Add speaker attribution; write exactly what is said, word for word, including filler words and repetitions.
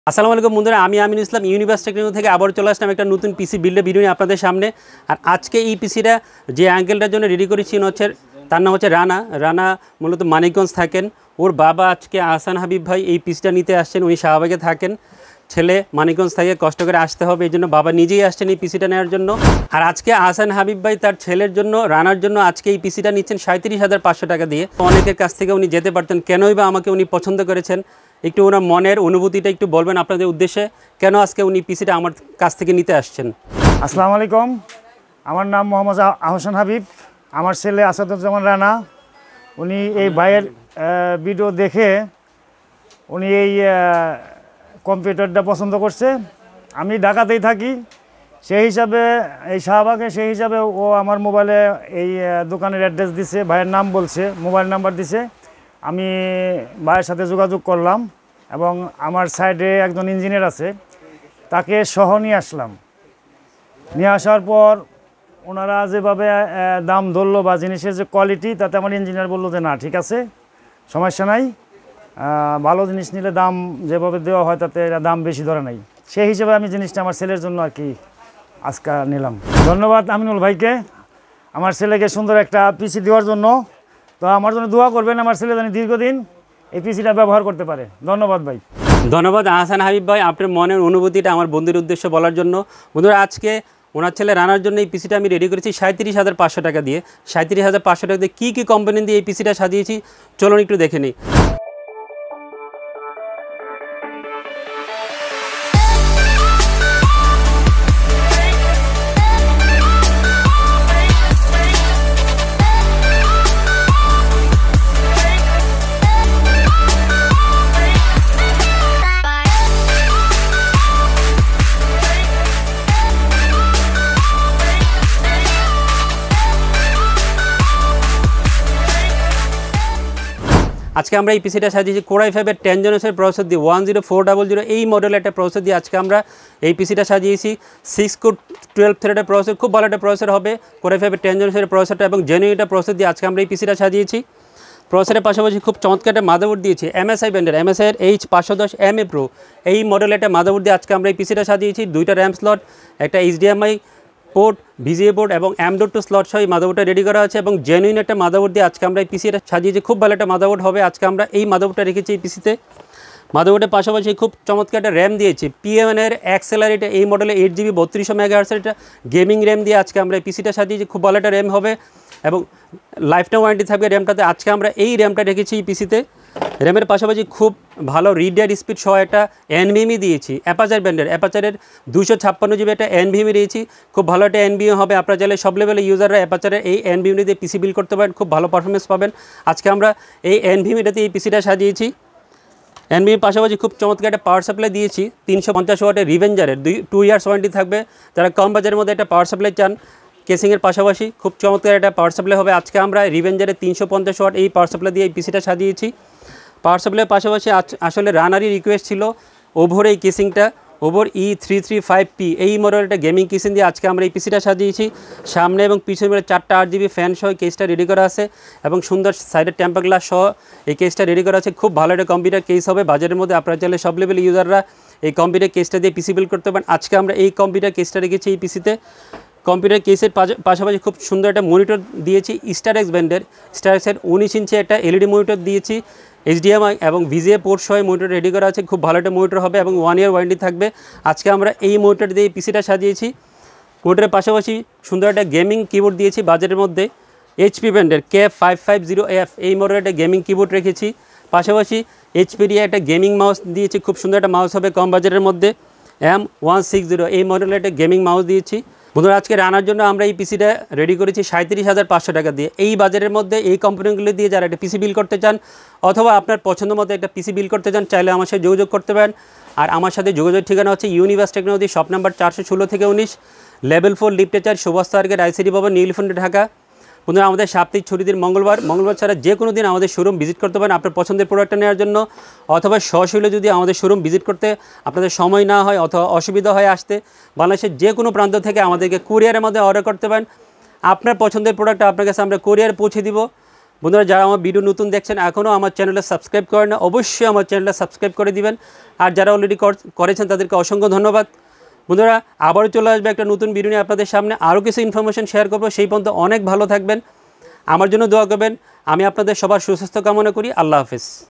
Speaker 1: আসসালামু আলাইকুম বন্ধুরা, আমি আমিন ইসলাম ইউনিভার্স টেকনোলজি থেকে আবার চলে আসলাম একটা নতুন পিসি বিল্ডের ভিডিও নিয়ে আপনাদের সামনে। আর আজকে এই পিসিটা যে অ্যাঙ্গেলটার জন্য রেডি করেছি হচ্ছে তার নাম হচ্ছে রানা। রানা মূলত মানিকগঞ্জ থাকেন। ওর বাবা আজকে আহসান হাবিব ভাই এই পিসিটা নিতে আসছেন। উনি শাহবাগে থাকেন, ছেলে মানিকগঞ্জ থেকে কষ্ট করে আসতে হবে, এই জন্য বাবা নিজেই আসছেন এই পিসিটা নেওয়ার জন্য। আর আজকে আহসান হাবিব ভাই তার ছেলের জন্য রানার জন্য আজকে এই পিসিটা নিচ্ছেন সাঁত্রিশ হাজার পাঁচশো টাকা দিয়ে। অনেকের কাছ থেকে উনি যেতে পারতেন, কেনই বা আমাকে উনি পছন্দ করেছেন, একটু ওনার মনের অনুভূতিটা একটু বলবেন আপনাদের উদ্দেশ্যে, কেন আজকে উনি পিসিটা আমার কাছ থেকে নিতে আসছেন।
Speaker 2: আসসালামু আলাইকুম, আমার নাম মোহাম্মদ আহসান হাবিব, আমার ছেলে আসাদুজ্জামান রানা। উনি এই ভাইয়ের ভিডিও দেখে উনি এই কম্পিউটারটা পছন্দ করছে। আমি ঢাকাতেই থাকি, সেই হিসাবে এই শাহবাগে, সেই হিসাবে ও আমার মোবাইলে এই দোকানের অ্যাড্রেস দিছে, ভাইয়ের নাম বলছে, মোবাইল নাম্বার দিছে। আমি ভাইয়ের সাথে যোগাযোগ করলাম এবং আমার সাইডে একজন ইঞ্জিনিয়ার আছে, তাকে সহ নিয়ে আসলাম। নিয়ে আসার পর ওনারা যেভাবে দাম ধরলো বা জিনিসের যে কোয়ালিটি, তাতে আমার ইঞ্জিনিয়ার বললো যে না ঠিক আছে, সমস্যা নাই, ভালো জিনিস নিলে দাম যেভাবে দেওয়া হয় তাতে দাম বেশি ধরে নাই। সেই হিসেবে আমি জিনিসটা আমার ছেলের জন্য আর কি আজকে নিলাম। ধন্যবাদ আমিনুল ভাইকে আমার ছেলেকে সুন্দর একটা পিসি দেওয়ার জন্য। তো আমার জন্য দোয়া করবেন, আমার ছেলে যেন দীর্ঘদিন এই পিসিটা ব্যবহার করতে পারে। ধন্যবাদ ভাই।
Speaker 1: ধন্যবাদ আহসান হাবিব ভাই, আপনার মনের অনুভূতিটা আমার বন্ধুর উদ্দেশ্যে বলার জন্য। বন্ধুরা, আজকে ওনার ছেলে রানার জন্য এই পিসিটা আমি রেডি করেছি সাঁত্রিশ হাজার পাঁচশো টাকা দিয়ে। সাঁত্রিশ হাজার পাঁচশো টাকা দিয়ে কী কী কোম্পানি দিয়ে এই পিসিটা সাজিয়েছি চলুন একটু দেখে নিই। আজকে আমরা এই পিসিটা সাজিয়েছি কোর আই ফাইভের টেন জেনারেশনের প্রসেসর দিয়ে, one zero four double zero এই মডেলের একটা প্রসেসর দিয়ে আজকে আমরা এই পিসিটা সাজিয়েছি। সিক্স কোর টুয়েলভ থ্রেডের প্রসেসর, খুব ভালো একটা প্রসেসর হবে কোর আই ফাইভের টেন জেনারেশনের প্রসেসরটা, এবং জেনুইন একটা প্রসেসর দিয়ে আজকে আমরা এই পিসিটা সাজিয়েছি। প্রসেসরের পাশাপাশি খুব চমৎকার একটা মাদারবোর্ড দিয়েছি, এমএসআই ব্র্যান্ডের এমএসআইয়ের এইচ পাঁচশো দশ এম এ প্রো এই মডেলের একটা মাদারবোর্ড দিয়ে আজকে আমরা এই পিসিটা সাজিয়েছি। দুইটা র্যাম স্লট, একটা এইচডিএমআই পোর্ট, ভিজিএ পোর্ট এবং এম ডট টু স্লট সহ এই মাদারবোর্ডটা রেডি করা আছে, এবং জেনুইন একটা মাদারবোর্ড দিয়ে আজকে আমরা এই পিসিটা সাজিয়েছি। খুব ভালো একটা মাদারবোর্ড হবে। আজকে আমরা এই মাদারবোর্ডটা রেখেছি এই পিসিতে। মাদারবোর্ডের পাশাপাশি খুব চমৎকার একটা র্যাম দিয়েছি, পিএমএনের অ্যাক্সেলারেট এই মডেলে এইট জিবি বত্রিশশো মেগাহার্টজের একটা গেমিং র্যাম দিয়ে আজকে আমরা এই পিসিটা সাজিয়েছি। খুব ভালো একটা র্যাম হবে এবং লাইফ টাইম ওয়ারেন্টি থাকবে র্যামটাতে। আজকে আমরা এই র্যামটা রেখেছি এই পিসিতে। র্যামের পাশাপাশি খুব ভালো রিডার স্পিড সহ একটা এনভিএমই দিয়েছি, অ্যাপাচার ব্র্যান্ডের অ্যাপাচারের দুশো ছাপ্পান্ন জিবি একটা এনভিএমই দিয়েছি। খুব ভালো একটা এনভিএম হবে। আপনারা চাইলে সব লেভেলের ইউজাররা অ্যাপাচারের এই এনভিএমটি দিয়ে পিসি বিল্ড করতে পারেন, খুব ভালো পারফরমেন্স পাবেন। আজকে আমরা এই এনভিএমটাতে এই পিসিটা সাজিয়েছি। এনভিএমের পাশাপাশি খুব চমৎকার একটা পাওয়ার সাপ্লাই দিয়েছি, তিনশো পঞ্চাশ ওয়াটের রিভেঞ্জারের, দুই টু ইয়ার্স ওয়ারেন্টি থাকবে। যারা কম বাজারের মধ্যে একটা পাওয়ার সাপ্লাই চান কেসিংয়ের পাশাপাশি খুব চমৎকার একটা পাওয়ার সাপ্লাই হবে। আজকে আমরা রিভেঞ্জারের তিনশো পঞ্চাশ ওয়াট এই পাওয়ার সাপ্লাই দিয়ে এই পিসিটা সাজিয়েছি। পাওয়ার সাপ্লাইয়ের পাশাপাশি আসলে রানারই রিকোয়েস্ট ছিল ওভোর এই কেসিংটা, ওভোর E three three five P এই মডেলের একটা গেমিং কেসিং দিয়ে আজকে আমরা এই পিসিটা সাজিয়েছি। সামনে এবং পিছনে মিলে চারটা আট জিবি ফ্যান সহ কেসটা রেডি করা আছে, এবং সুন্দর সাইডের টেম্পার গ্লাস সহ এই কেসটা রেডি করা আছে। খুব ভালো একটা কম্পিউটার কেস হবে বাজারের মধ্যে। আপনারা চাইলে সব লেভেল ইউজাররা এই কম্পিউটার কেসটা দিয়ে পিসি বিল্ড করতে পারেন। আজকে আমরা এই কম্পিউটার কেসটা রেখেছি এই পিসিতে। কম্পিউটার কেসের পাশাপাশি খুব সুন্দর একটা মনিটর দিয়েছি, স্টারএক্স ব্র্যান্ডের স্টারএক্সের উনিশ ইঞ্চি একটা এলইডি মনিটর দিয়েছি। এইচডিএমআই এবং ভিজিএ পোর্ট সহ মনিটর রেডি করা আছে। খুব ভালো একটা মনিটর হবে এবং ওয়ান ইয়ার ওয়ারেন্টি থাকবে। আজকে আমরা এই মনিটর দিয়ে পিসিটা সাজিয়েছি। মনিটরের পাশাপাশি সুন্দর একটা গেমিং কিবোর্ড দিয়েছি বাজারের মধ্যে, এইচপি ব্র্যান্ডের K five five zero F এই মডেলের একটা গেমিং কিবোর্ড রেখেছি। পাশাপাশি এইচপি দিয়ে একটা গেমিং মাউস দিয়েছি, খুব সুন্দর একটা মাউস হবে কম বাজারের মধ্যে, এম ওয়ান সিক্স জিরো এই মডেলের একটা গেমিং মাউস দিয়েছি। বন্ধুরা, আজকে রানার জন্য আমরা এই পিসিটা রেডি করেছি সাঁত্রিশ হাজার পাঁচশো টাকা দিয়ে। এই বাজারের মধ্যে এই কোম্পানিগুলো দিয়ে যারা একটা পিসি বিল করতে চান অথবা আপনার পছন্দ মতো একটা পিসি বিল করতে চান, চাইলে আমার সাথে যোগাযোগ করতে পারেন। আর আমার সাথে যোগাযোগ ঠিকানা হচ্ছে ইউনিভার্স টেকনোলজি, শপ নাম্বার চারশো ষোলো থেকে উনিশ, লেভেল ফোর লিফটে চার, সুভাষ তার্গেট, আইসিডি ভবন, নীলফন্ডে, ঢাকা। বন্ধুরা, আমাদের সাপ্তাহিক ছুটির দিন মঙ্গলবার, মঙ্গলবার ছাড়া যে কোনো দিন আমাদের শোরুম ভিজিট করতে পারেন আপনার পছন্দের প্রোডাক্টটা নেওয়ার জন্য, অথবা সশৈলে যদি আমাদের শোরুম ভিজিট করতে আপনাদের সময় না হয় অথবা অসুবিধা হয় আসতে, বাংলাদেশের যে কোনো প্রান্ত থেকে আমাদেরকে কুরিয়ারের মধ্যে অর্ডার করতে পারেন। আপনার পছন্দের প্রোডাক্টটা আপনার কাছে আমরা কুরিয়ারে পৌঁছে দিব। বন্ধুরা যারা আমার ভিডিও নতুন দেখছেন এখনও আমার চ্যানেলটা সাবস্ক্রাইব করেন না, অবশ্যই আমার চ্যানেলটা সাবস্ক্রাইব করে দিবেন। আর যারা অলরেডি করেছেন তাদেরকে অসংখ্য ধন্যবাদ। বন্ধুরা আবারও চলে আসবে একটা নতুন ভিডিও নিয়ে আপনাদের সামনে, আরও কিছু ইনফরমেশন শেয়ার করবো। সেই পর্যন্ত অনেক ভালো থাকবেন, আমার জন্য দোয়া করবেন। আমি আপনাদের সবার সুস্বাস্থ্য কামনা করি। আল্লাহ হাফেজ।